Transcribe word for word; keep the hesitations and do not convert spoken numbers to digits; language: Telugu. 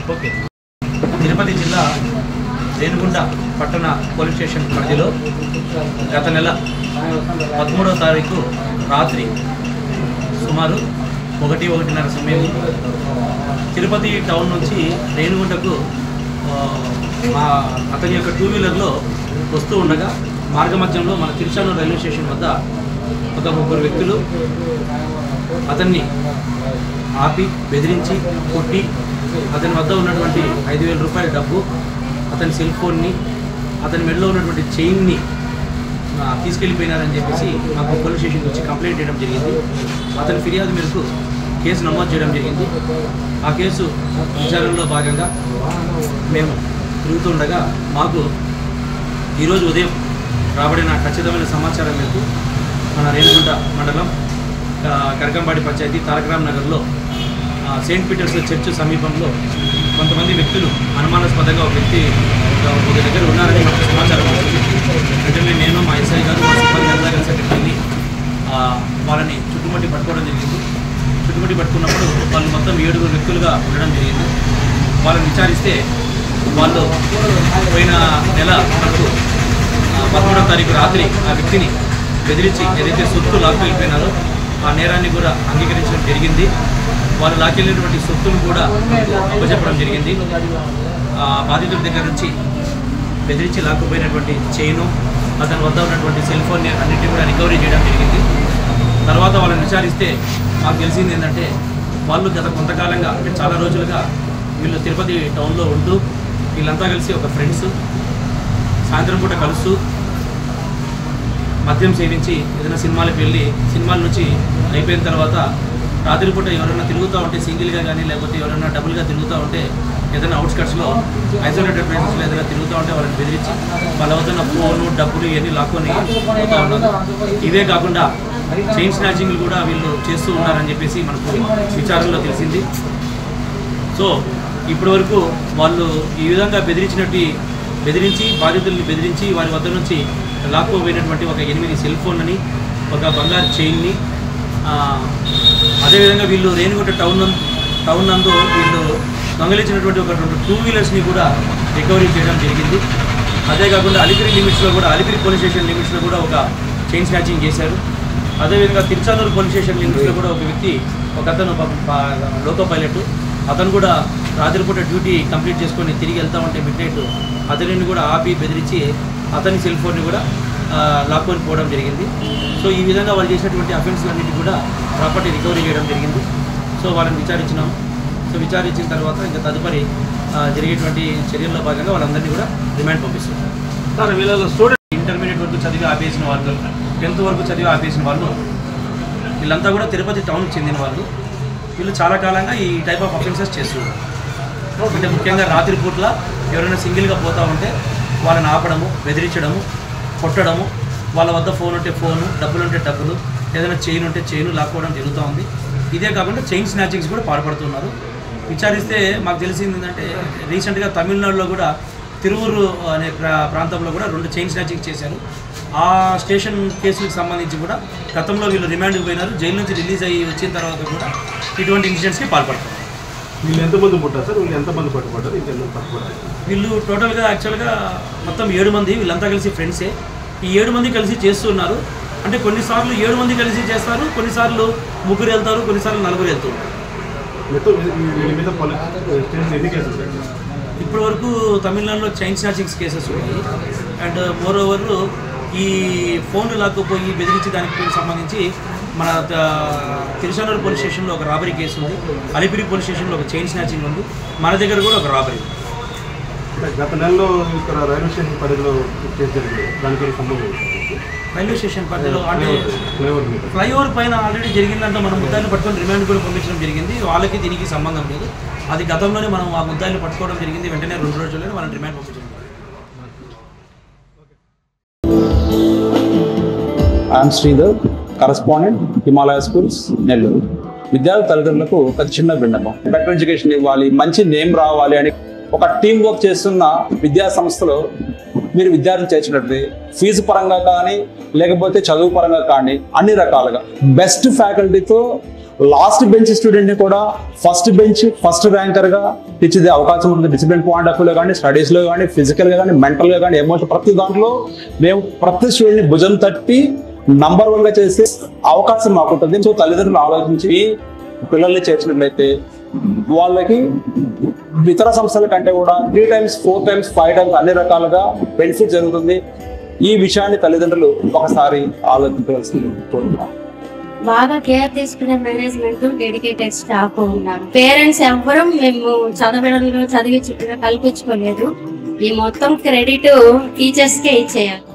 ఓకే. తిరుపతి జిల్లా రేణిగుంట పట్టణ పోలీస్ స్టేషన్ పరిధిలో గత నెల పదమూడవ తారీఖు రాత్రి సుమారు ఒకటి ఒకటిన్నర సమయం తిరుపతి టౌన్ నుంచి రేణిగుంటకు మా అతని యొక్క టూ వీలర్లో వస్తూ ఉండగా మార్గమధ్యంలో మన తిరుచానూరు రైల్వే స్టేషన్ వద్ద ఒక ముగ్గురు వ్యక్తులు అతన్ని ఆపి బెదిరించి కొట్టి అతని వద్ద ఉన్నటువంటి ఐదు వేల రూపాయల డబ్బు, అతని సెల్ ఫోన్ని, అతని మెడలో ఉన్నటువంటి చైన్ని తీసుకెళ్ళిపోయినారని చెప్పేసి మాకు పోలీస్ స్టేషన్కి వచ్చి కంప్లైంట్ చేయడం జరిగింది. అతని ఫిర్యాదు మేరకు కేసు నమోదు చేయడం జరిగింది. ఆ కేసు విచారణలో భాగంగా మేము తిరుగుతుండగా మాకు ఈరోజు ఉదయం రాబడిన ఖచ్చితమైన సమాచారం మేరకు మన రేణిగుంట మండలం కరకంబాడి పంచాయతీ తారకరామ్ నగర్లో సెయింట్ పీటర్స్ చర్చ్ సమీపంలో కొంతమంది వ్యక్తులు అనుమానాస్పదంగా ఒక వ్యక్తి ఒక దగ్గర ఉన్నారని మాకు సమాచారం వచ్చింది. వెంటనే నేను మా ఎస్ఐ గారు మా సిబ్బంది అంతా కలిసి అక్కడికి వెళ్ళి వాళ్ళని చుట్టుముట్టి పట్టుకోవడం జరిగింది. చుట్టుముట్టి పట్టుకున్నప్పుడు వాళ్ళు మొత్తం ఏడుగురు వ్యక్తులుగా ఉండడం జరిగింది. వాళ్ళని విచారిస్తే వాళ్ళు పోయిన నెల మనకు పదమూడవ తారీఖు రాత్రి ఆ వ్యక్తిని బెదిరించి ఏదైతే సొత్తు లాక్కు వెళ్ళిపోయినారో ఆ నేరాన్ని కూడా అంగీకరించడం జరిగింది. వాళ్ళు లాక్కెళ్ళినటువంటి సొత్తును కూడా అప్పచెప్పడం జరిగింది. బాధితుడి దగ్గర నుంచి బెదిరించి లాక్కుపోయినటువంటి చైను, అతని వద్ద ఉన్నటువంటి సెల్ ఫోన్ని అన్నింటినీ కూడా రికవరీ చేయడం జరిగింది. తర్వాత వాళ్ళని విచారిస్తే మాకు తెలిసింది ఏంటంటే వాళ్ళు గత కొంతకాలంగా అంటే చాలా రోజులుగా వీళ్ళు తిరుపతి టౌన్లో ఉంటూ వీళ్ళంతా కలిసి ఒక ఫ్రెండ్స్ సాయంత్రం పూట కలుస్తూ మద్యం సేవించి ఏదైనా సినిమాలకు వెళ్ళి సినిమాల నుంచి అయిపోయిన తర్వాత రాత్రిపూట ఎవరైనా తిరుగుతూ ఉంటే సింగిల్గా కానీ లేకపోతే ఎవరైనా డబుల్గా తిరుగుతూ ఉంటే ఏదైనా అవుట్స్కట్స్లో ఐసోలేటెడ్ ప్లేసెస్లో ఏదైనా తిరుగుతూ ఉంటే వాళ్ళని బెదిరించి వాళ్ళ వద్ద ఫోను డబ్బులు ఇవన్నీ లాక్కొని పోతూ ఉన్నారు. ఇవే కాకుండా చైన్ స్నాచింగ్లు కూడా వీళ్ళు చేస్తూ ఉన్నారని చెప్పేసి మనకు విచారణలో తెలిసింది. సో ఇప్పటి వరకు వాళ్ళు ఈ విధంగా బెదిరించినట్టు బెదిరించి బాధితుల్ని బెదిరించి వారి వద్ద నుంచి లాక్కోపోయినటువంటి ఒక ఎనిమిది సెల్ ఫోన్లని, ఒక బంగారు చైన్ని, అదేవిధంగా వీళ్ళు రేణిగుంట టౌన్ టౌన్ నందు వీళ్ళు దొంగలించినటువంటి ఒక రెండు టూ వీలర్స్ని కూడా రికవరీ చేయడం జరిగింది. అదే కాకుండా అలిపిరి లిమిట్స్లో కూడా అలిపిరి పోలీస్ స్టేషన్ లిమిట్స్లో కూడా ఒక చైన్ స్నాచింగ్ చేశారు. అదేవిధంగా తిరుచానూరు పోలీస్ స్టేషన్ లిమిట్స్లో కూడా ఒక వ్యక్తి ఒక అతను లోకో పైలట్ అతను కూడా రాత్రిపూట డ్యూటీ కంప్లీట్ చేసుకొని తిరిగి వెళ్తా ఉంటే మిడ్ నైట్ అతనిని కూడా ఆపి బెదిరించి అతని సెల్ ఫోన్ని కూడా లాక్కొని పోవడం జరిగింది. సో ఈ విధంగా వాళ్ళు చేసినటువంటి అఫెన్స్లన్నింటి కూడా ప్రాపర్టీ రికవరీ చేయడం జరిగింది. సో వాళ్ళని విచారించినాం. సో విచారించిన తర్వాత ఇంకా తదుపరి జరిగేటువంటి చర్యల్లో భాగంగా వాళ్ళందరినీ కూడా రిమాండ్ పంపిస్తున్నారు. సార్ వీళ్ళలో స్టూడెంట్ ఇంటర్మీడియట్ వరకు చదివి ఆపేసిన వాళ్ళు, టెన్త్ వరకు చదివి ఆపేసిన వాళ్ళు వీళ్ళంతా కూడా తిరుపతి టౌన్కి చెందిన వాళ్ళు. వీళ్ళు చాలా కాలంగా ఈ టైప్ ఆఫ్ అఫెన్సెస్ చేస్తున్నారు. అంటే ముఖ్యంగా రాత్రిపూట్ల ఎవరైనా సింగిల్గా పోతూ ఉంటే వాళ్ళని ఆపడము, బెదిరించడము, కొట్టడము, వాళ్ళ వద్ద ఫోన్ ఉంటే ఫోను, డబ్బులు ఉంటే డబ్బులు, ఏదైనా చైన్ ఉంటే చైన్ లాక్కోవడం జరుగుతూ ఉంది. ఇదే కాకుండా చైన్ స్నాచింగ్స్ కూడా పాల్పడుతున్నారు. విచారిస్తే మాకు తెలిసింది ఏంటంటే రీసెంట్గా తమిళనాడులో కూడా తిరువురు అనే ప్రా ప్రాంతంలో కూడా రెండు చైన్ స్నాచింగ్ చేశారు. ఆ స్టేషన్ కేసులకు సంబంధించి కూడా గతంలో వీళ్ళు రిమాండ్కి పోయినారు. జైలు నుంచి రిలీజ్ అయ్యి వచ్చిన తర్వాత కూడా ఇటువంటి ఇన్సిడెంట్స్కి పాల్పడతారు. వీళ్ళు ఎంతమంది పుట్టారు సార్? వీళ్ళు ఎంతమంది పట్టుబడ్డారు? ఇంకెంత పట్టుబడ్డారు? వీళ్ళు టోటల్గా యాక్చువల్గా మొత్తం ఏడు మంది, వీళ్ళంతా కలిసి ఫ్రెండ్సే. ఈ ఏడు మంది కలిసి చేస్తున్నారు. అంటే కొన్నిసార్లు ఏడు మంది కలిసి చేస్తారు, కొన్నిసార్లు ముగ్గురు వెళ్తారు, కొన్నిసార్లు నలుగురు వెళ్తారు. ఇప్పటి వరకు తమిళనాడులో చైన్ స్నాచింగ్స్ కేసెస్ ఉన్నాయి. అండ్ మోర్ ఓవర్ ఈ ఫోన్లు లాక్కుపోయి బెదిరించి దానికి సంబంధించి మన తిరుచానూరు పోలీస్ స్టేషన్లో ఒక రాబరీ కేసు ఉంది, అలిపిరి పోలీస్ స్టేషన్లో ఒక చైన్ స్నాచింగ్ ఉంది, మన దగ్గర కూడా ఒక రాబరీ ఉంది. గత నెలలో ఇక్కడ రైల్వే స్టేషన్ పరిధిలో కేసు జరిగింది, దానికి సంబంధం రైల్వే స్టేషన్ పరిధిలో అంటే ఫ్లైఓవర్ పైన ఆల్రెడీ జరిగిందంటే మనం ముద్దాయిని పట్టుకొని రిమాండ్ కూడా పంపించడం జరిగింది. వాళ్ళకి దీనికి సంబంధం లేదు. అది గతంలోనే మనం ఆ ముద్దాయిని పట్టుకోవడం జరిగింది. వెంటనే రెండు రోజుల్లోనే మనం రిమాండ్ పంపించడం. I'm Sridhar, correspondent, Himalaya schools, Nellore. విద్యార్థి తల్లిదండ్రులకు ఒక చిన్న విన్నపం. బెటర్ ఎడ్యుకేషన్ ఇవ్వాలి, మంచి నేమ్ రావాలి అని ఒక టీం వర్క్ చేస్తున్న విద్యా సంస్థలో మీరు విద్యార్థులు చేర్చినట్టు ఫీజు పరంగా కానీ లేకపోతే చదువు పరంగా కానీ అన్ని రకాలుగా బెస్ట్ ఫ్యాకల్టీతో లాస్ట్ బెంచ్ స్టూడెంట్ ని కూడా ఫస్ట్ బెంచ్ ఫస్ట్ ర్యాంకర్ గా తీర్చిదే అవకాశం ఉంది. డిసిప్లిన్ పాయింట్ ఆఫ్ వ్యూలో కానీ, స్టడీస్ లో కానీ, ఫిజికల్ గా కానీ, మెంటల్ గా కానీ, ఎమోషన్ ప్రతి దాంట్లో మేము ప్రతి స్టూడెంట్ ని భుజం తట్టి నంబర్ వన్ గా చేసే అవకాశం మాకుంటుంది. సో తల్లిదండ్రులు ఆలోచించి పిల్లల్ని చేర్చినట్లయితే వాళ్ళకి ఇతర సంస్థల కంటే కూడా three times four times five times అన్ని రకాలుగా బెనిఫిట్ జరుగుతుంది. ఈ విషయాన్ని తల్లిదండ్రులు ఒకసారి ఆలోచించవలసింది కోరుతున్నాను. బాగా కేర్ తీసుకునే మేనేజ్మెంట్, డెడికేటెడ్ స్టాఫ్ ఉన్నారు. పేరెంట్స్ ఎవ్వరూ మేము చదవడంలో చదివి చుట్టూ కల్పించుకోలేదు. ఈ మొత్తం క్రెడిట్ టీచర్స్ కే ఇచ్చేయాలి.